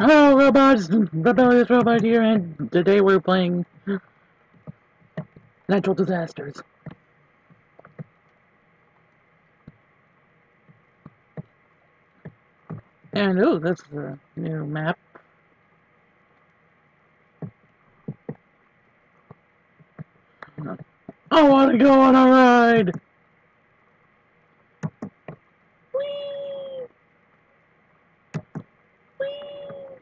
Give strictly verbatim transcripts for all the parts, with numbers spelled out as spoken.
Hello, robots! Rebellious Robot here, and today we're playing natural disasters. And oh, that's a new map. I want to go on a ride! Whee! Whee!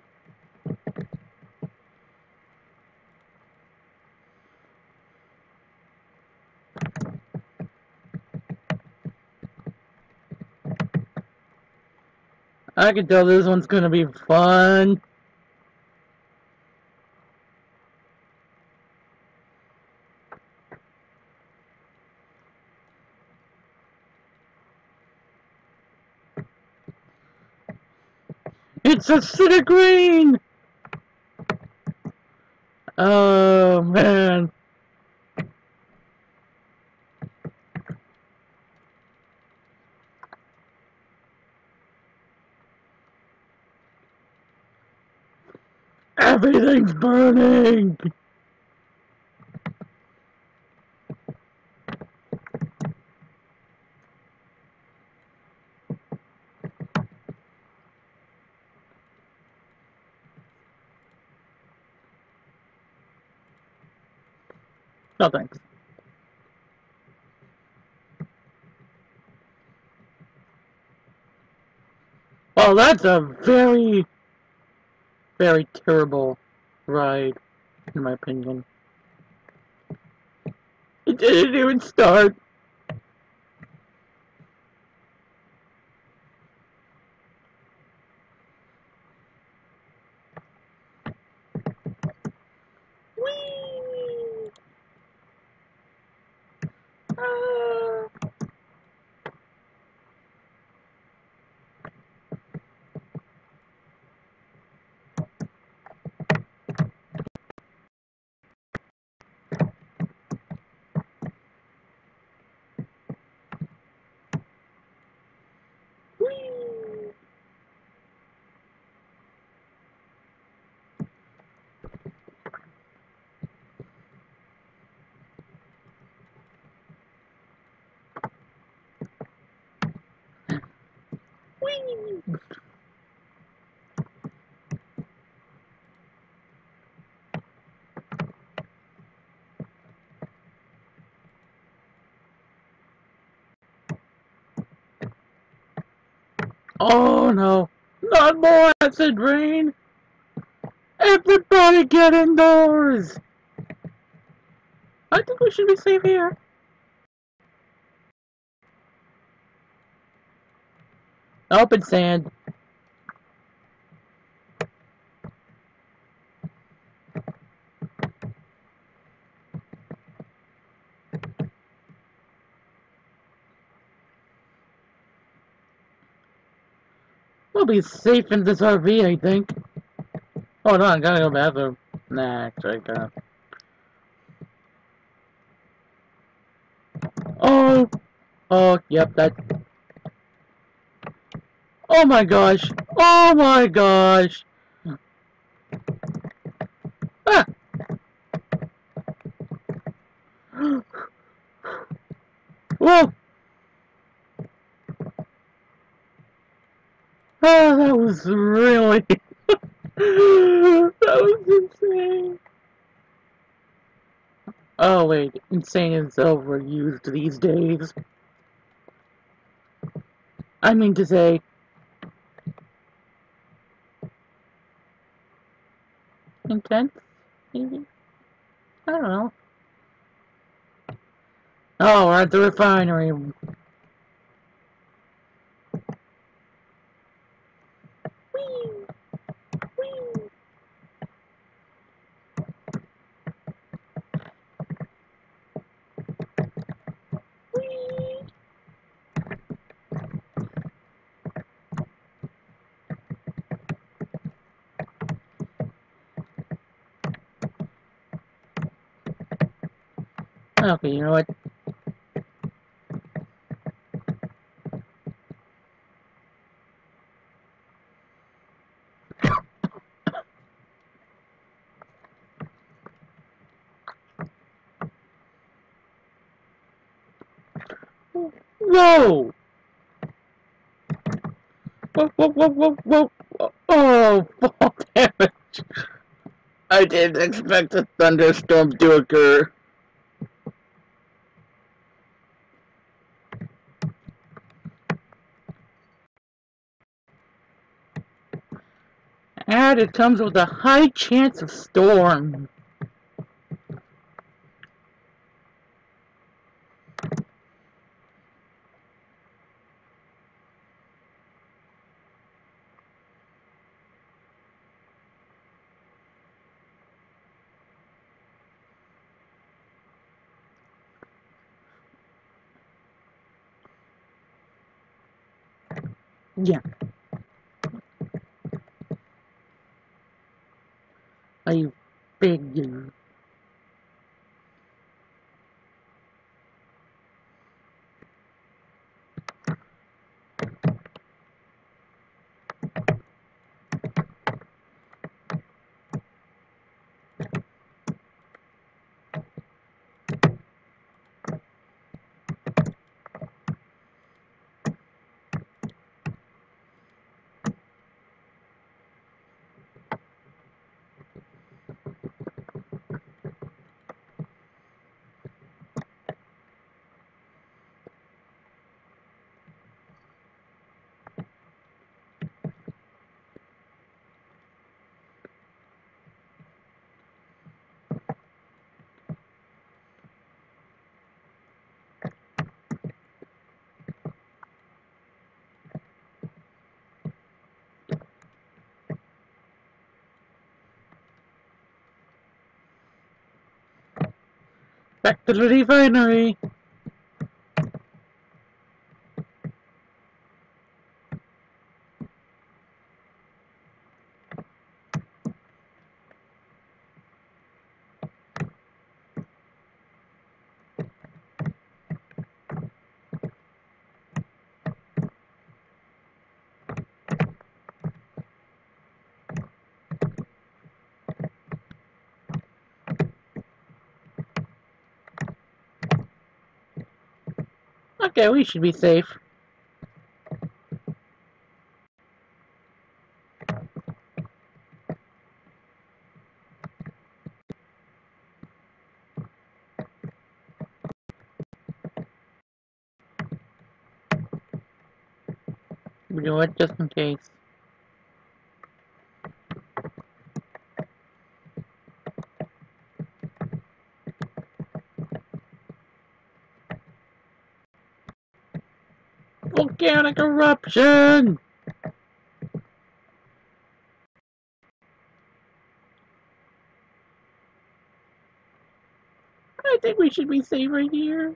I can tell this one's gonna be fun. It's acidic rain! Oh man. Everything's burning! No thanks. Well, that's a very, very terrible ride, in my opinion. It didn't even start. Whee! Ah. Whee! Whee! Oh no, not more acid rain! Everybody get indoors! I think we should be safe here. Open sand. We'll be safe in this R V, I think. Oh no, I gotta go to the bathroom. Nah, actually, I gotta. Oh! Oh, yep, that. Oh my gosh! Oh my gosh! Ah! Whoa! Oh, that was really... that was insane! Oh wait, insane is overused these days. I mean to say... intense? Maybe? I don't know. Oh, we're at the refinery. Whee! Whee! Whee! Okay, you know what? Whoa! Whoa, whoa, whoa, whoa, whoa! Oh, fall damage! I didn't expect a thunderstorm to occur. And it comes with a high chance of storm. Yeah. I figure. Back to the refinery. Okay, we should be safe. We do it just in case. Volcanic eruption! I think we should be safe right here.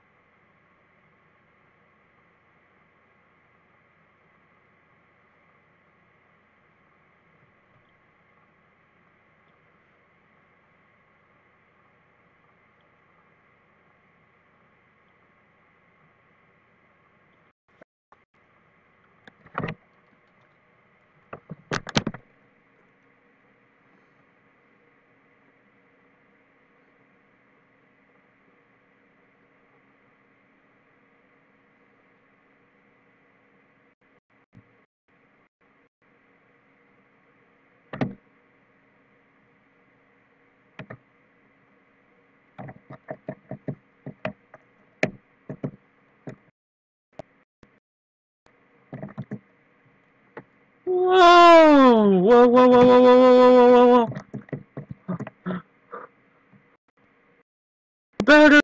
Whoa! Whoa, whoa, whoa, whoa, whoa, whoa, whoa, whoa, whoa! Better!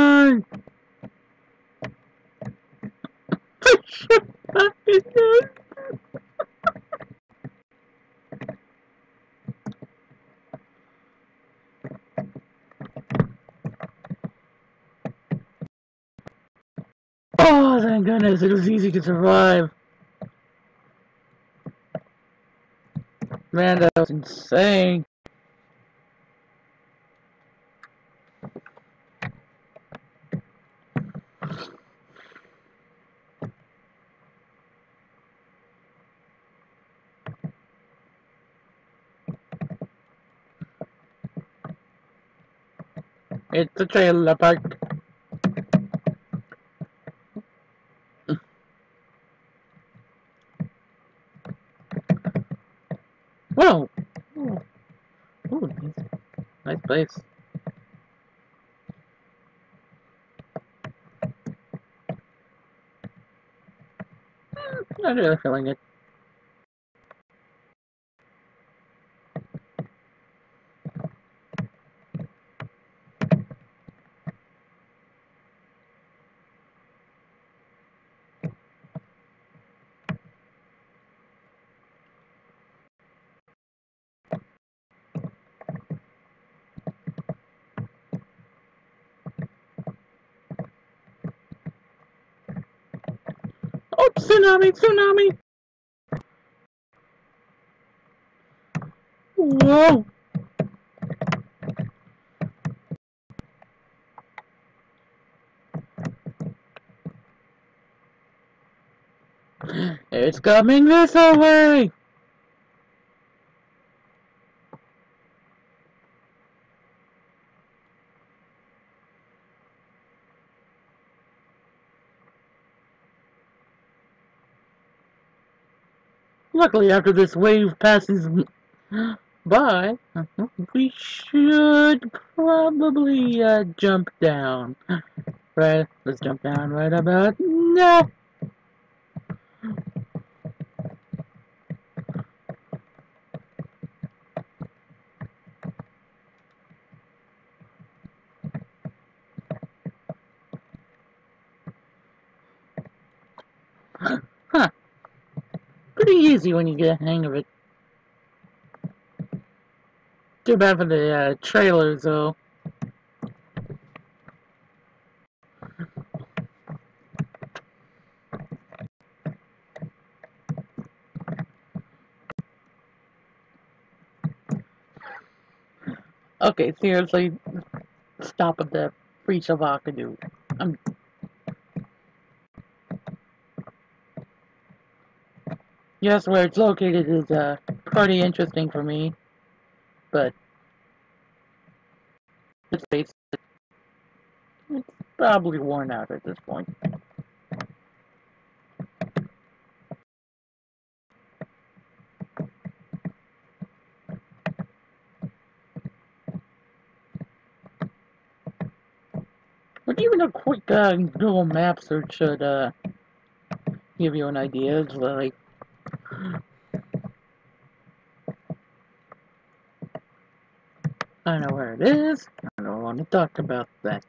Oh, thank goodness, it was easy to survive. Man, that was insane. It's a trailer park. Whoa! Ooh, ooh, nice, nice place. Not really feeling it. Oh, tsunami! Tsunami! Whoa! It's coming this way! Luckily, after this wave passes by, we should probably uh, jump down. Right, let's jump down right about now. Huh. Pretty easy when you get a hang of it. Too bad for the uh, trailers, though. Okay, seriously, stop at the free Shavakadu. I'm. Yes, where it's located is uh, pretty interesting for me, but it's basically, it's probably worn out at this point. But even a quick uh, Google Map search should uh, give you an idea. It's like, I know where it is. I don't want to talk about that.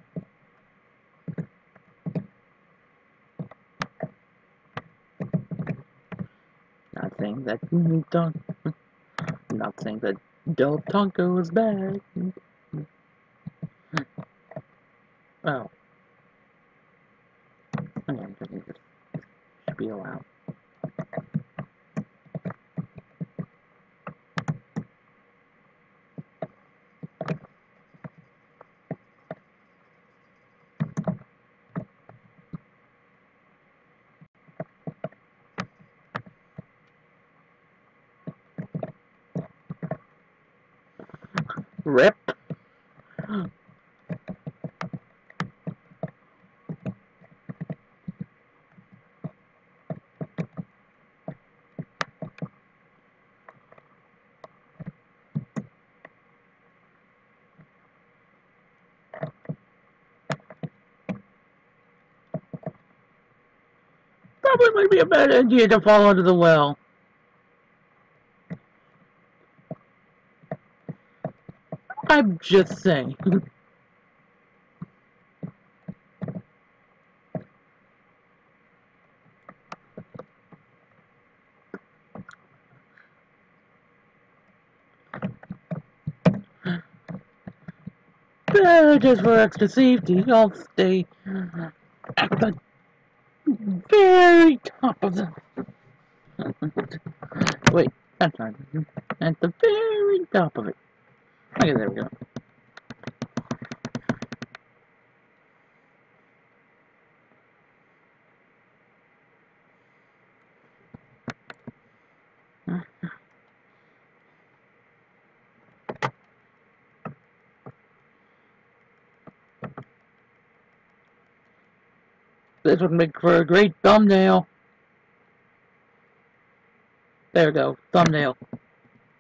Not saying that don't. Not saying that Del Tonko is bad. Oh, okay, I'm gonna just spiel out. Rip. Probably might be a bad idea to fall into the well. I'm just saying. But just for extra safety, I'll stay at the very top of the... Wait, that's not... At the very top of it. Okay, there we go. This would make for a great thumbnail. There we go, thumbnail.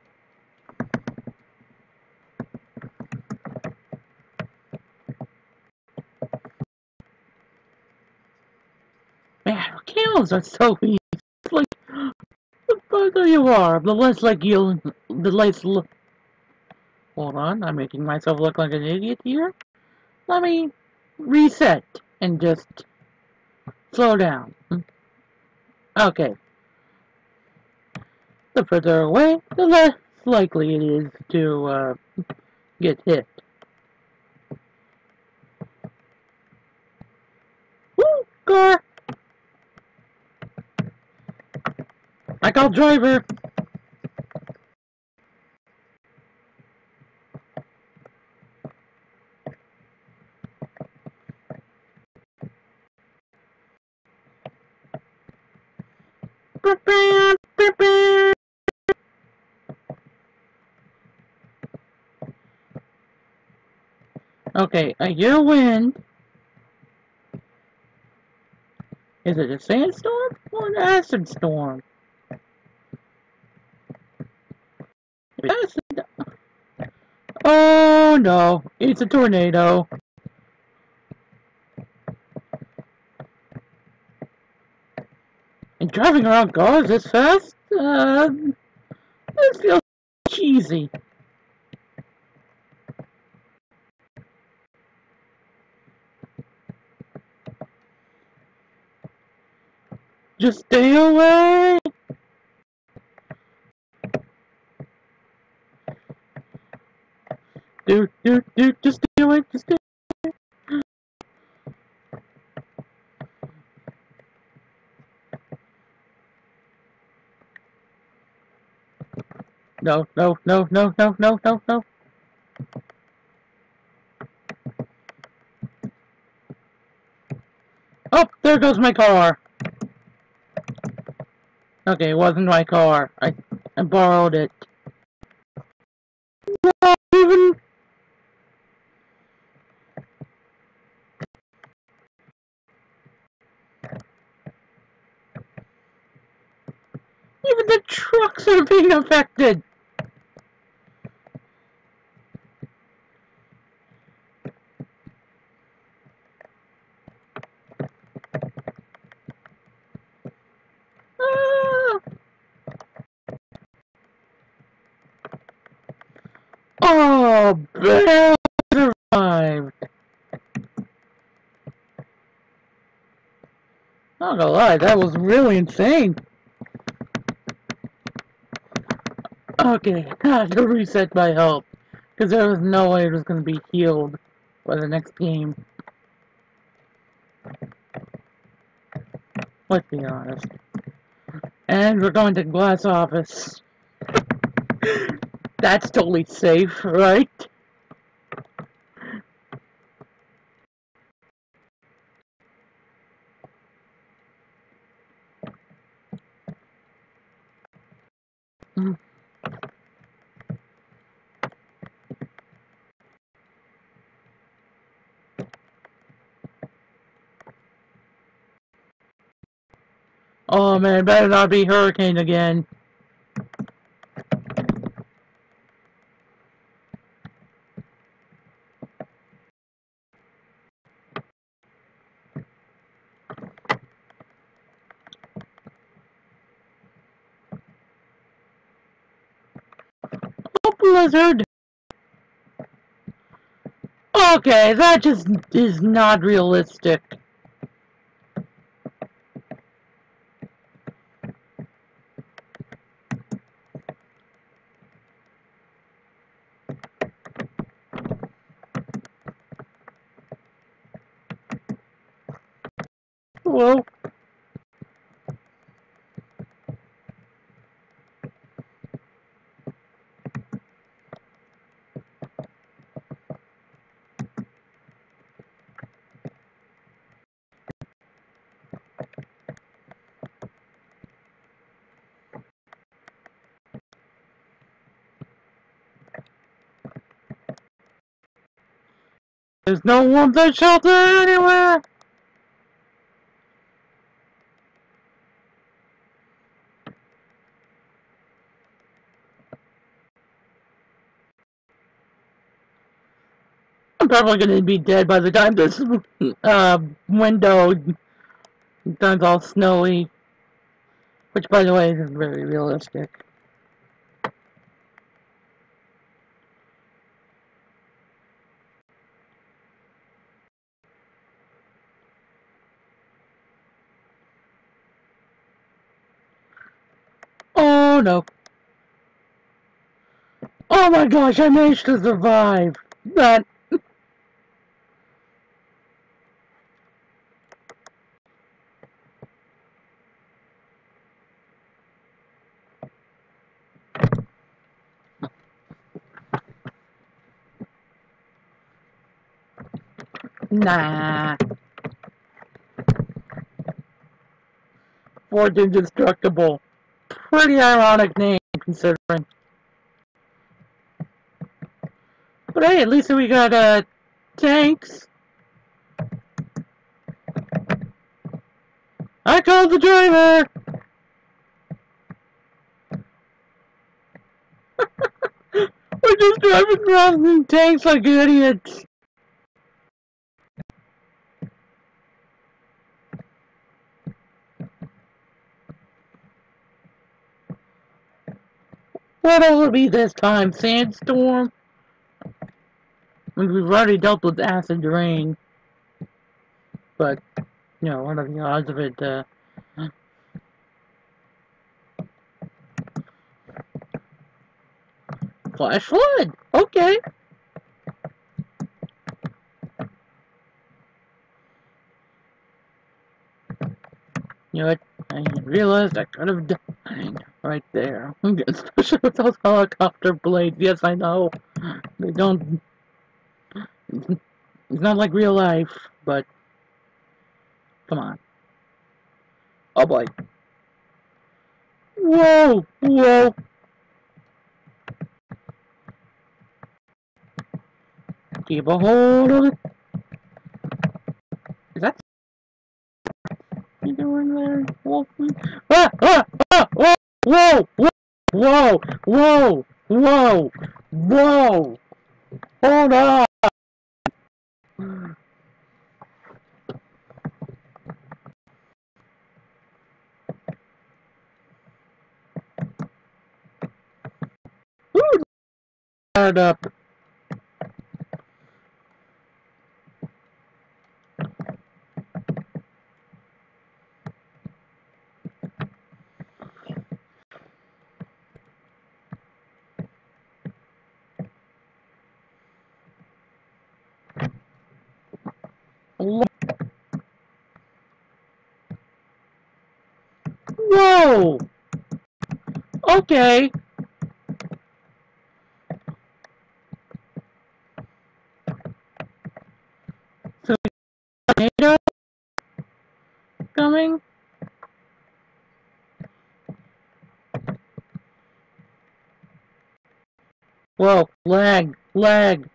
hills are so easy. It's like, the further you are, the less like you, the less look. Hold on, I'm making myself look like an idiot here. Let me reset and just slow down. Okay. The further away, the less likely it is to uh, get hit. Woo! Car! I call driver! Okay, I hear wind. Is it a sandstorm or an acid storm? Acid. Oh no, it's a tornado. And driving around cars this fast? Uh, this feels cheesy. Just stay away. Dude, dude, dude, just stay away, just stay away. No, no, no, no, no, no, no, no. Oh, there goes my car. Okay, it wasn't my car. I, I borrowed it. Not even... Even the trucks are being affected. Ah. Oh, Bill survived. Not gonna lie, that was really insane. Okay, I had to reset my health, because there was no way it was going to be healed by the next game. Let's be honest. And we're going to glass office. That's totally safe, right? Mm. Oh man, it better not be hurricane again. Oh, blizzard! Okay, that just is not realistic. Whoa. There's no warmth or shelter anywhere! I'm probably gonna be dead by the time this uh, window Sometimes all snowy. Which, by the way, isn't very realistic. Oh no. Oh my gosh, I managed to survive. That. Nah. Forge Indestructible. Pretty ironic name, considering. But hey, at least we got, uh, tanks. I called the driver! We're just driving around in tanks like idiots. What'll it be this time? Sandstorm? I mean, we've already dealt with acid rain. But, you know, what are the odds of it, uh... Flash flood! Okay! You know what? I realized I could have died right there. Especially with those helicopter blades. Yes, I know. They don't... It's not like real life, but... Come on. Oh boy. Whoa! Whoa! Keep a hold of it. Is that... You doing there, Wolfman? Ah! Ah! Ah! Whoa! Whoa! Whoa! Whoa! Whoa! Whoa! Hold on! Woo! Fired up. Whoa! Okay. So, tornado coming? Whoa, lag, lag.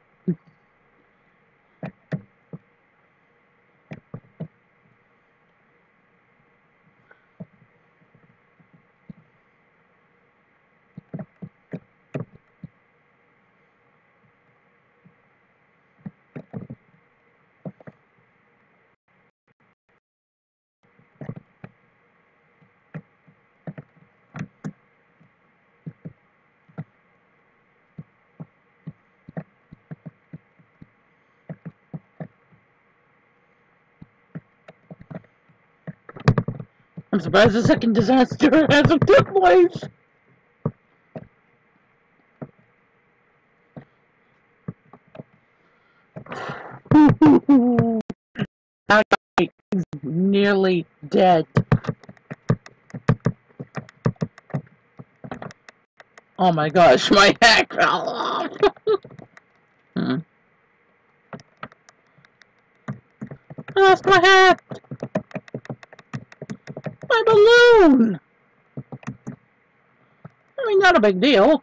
I'm surprised the second disaster hasn't took place. That guy is nearly dead. Oh my gosh, my hat fell off. hmm. I lost my hat. My balloon. I mean, not a big deal.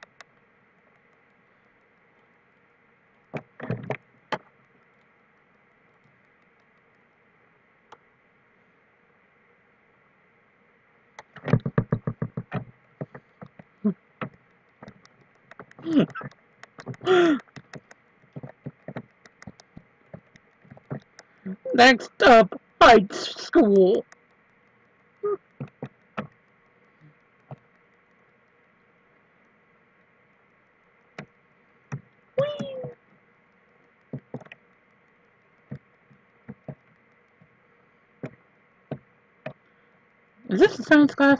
Next up, Heights School. Is this a science class?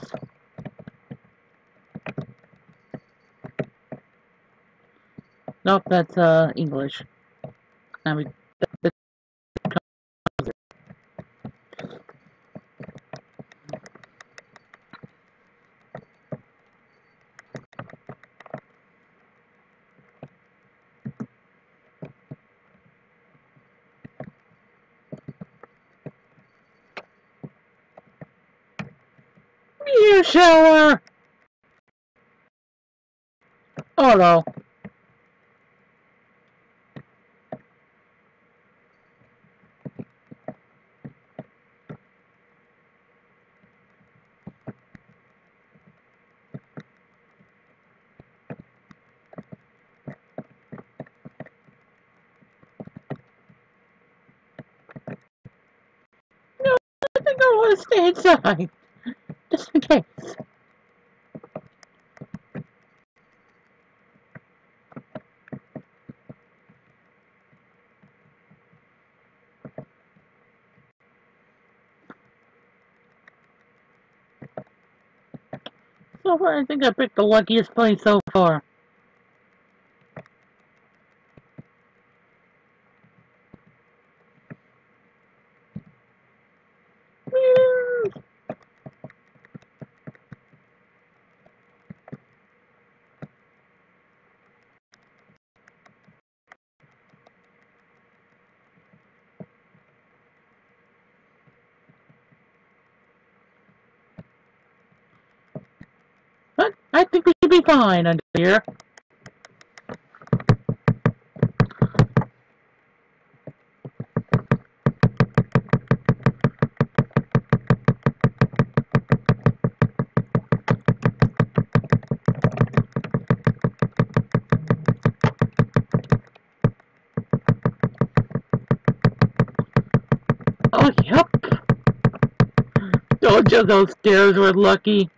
Nope, that's uh English. I mean, that's you shower. Oh no. No, I think I want to stay inside. Just in case. So far, I think I picked the luckiest place so far. But I think we should be fine under here. Oh, yep. Told you those stairs were lucky.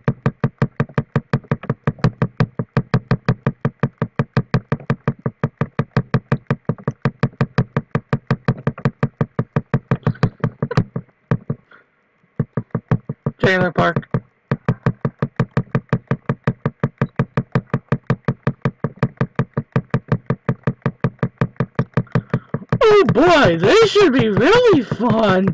Trailer park. Oh boy, this should be really fun.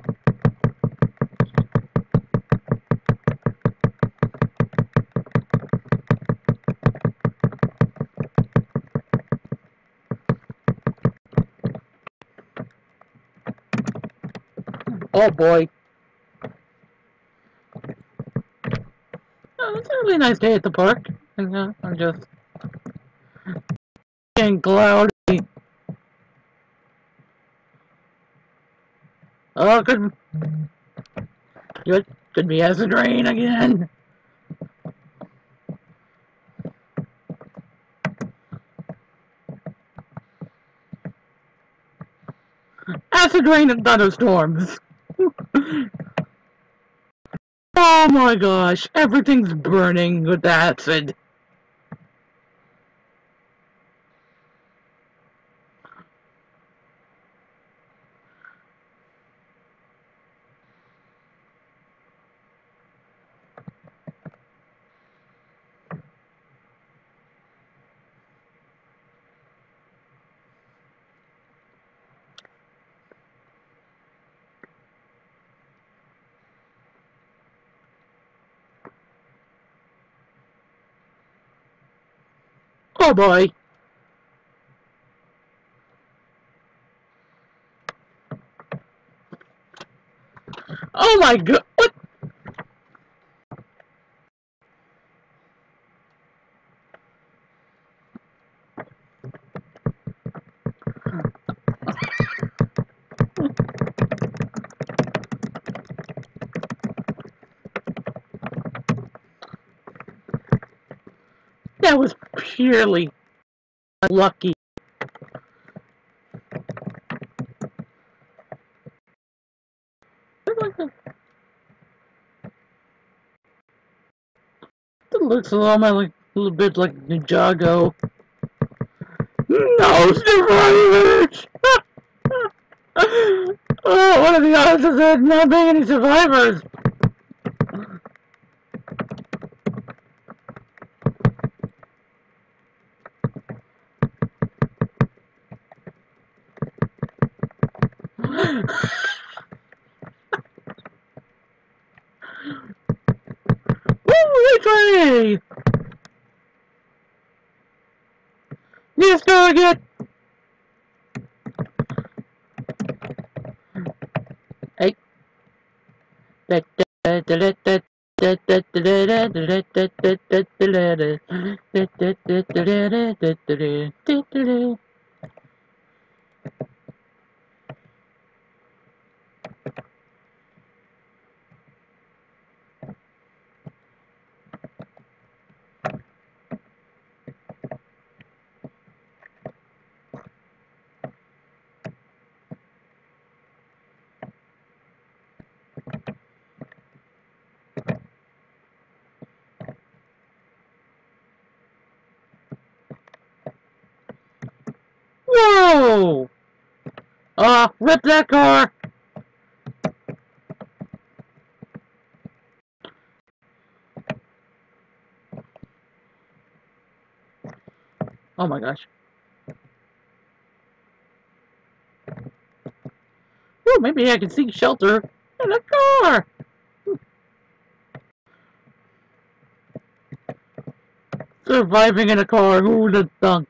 Oh boy. Oh, it's a really nice day at the park. And, uh, I'm just getting cloudy. Oh, could could could be acid rain again. Acid rain and thunderstorms. Oh my gosh, everything's burning with acid. Oh boy. Oh my god. What? That was purely lucky. It looks a lot like a little bit like Ninjago. No survivors! Oh, what are the odds of there not being any survivors? Woo! Victory! Let's go again! Hey. Whoa! Ah, uh, rip that car! Oh my gosh. Oh, maybe I can seek shelter in a car! Surviving in a car, who would have thunk?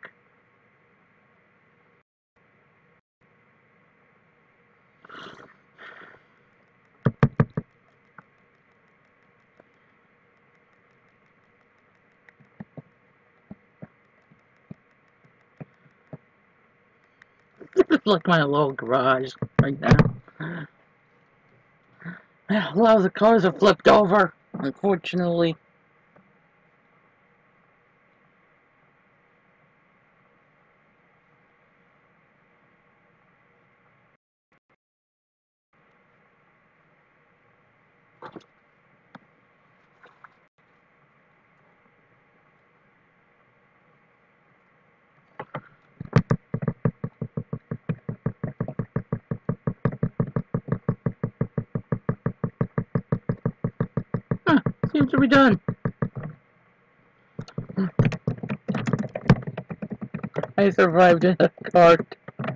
This is like my little garage right now. A lot of the cars are flipped over, unfortunately. Huh, seems to be done. I survived in a cart.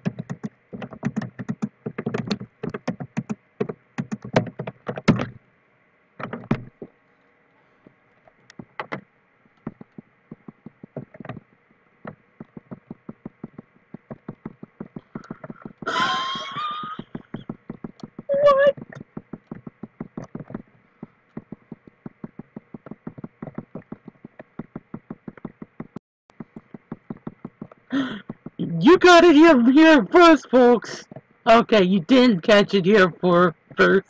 What? You got it here, here first, folks. Okay, you didn't catch it here for first.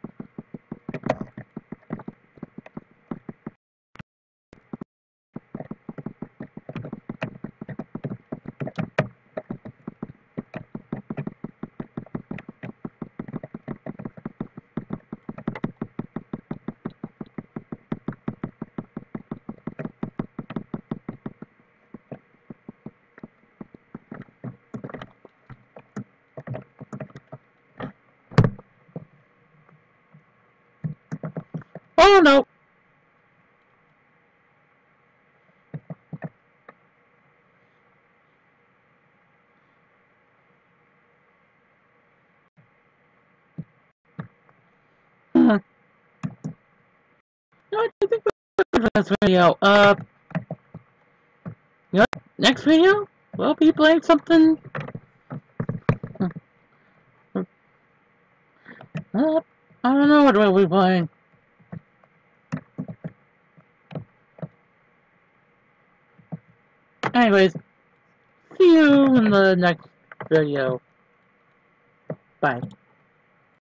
Oh no. Uh, no, I think that's the last video. Uh, you know, next video we'll be playing something. Uh, I don't know what we'll be playing. Anyways, see you in the next video. Bye.